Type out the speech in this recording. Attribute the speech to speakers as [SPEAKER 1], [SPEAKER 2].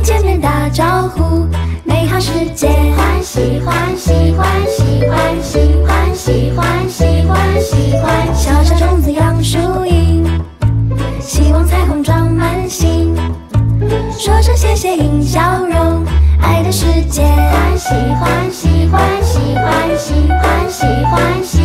[SPEAKER 1] 见面打招呼，美好世界。欢喜欢喜欢喜欢喜欢喜欢喜欢喜欢，小小种子养树荫，希望彩虹装满心。说声谢谢迎笑容，爱的世界。欢喜欢喜欢喜欢喜欢喜欢喜。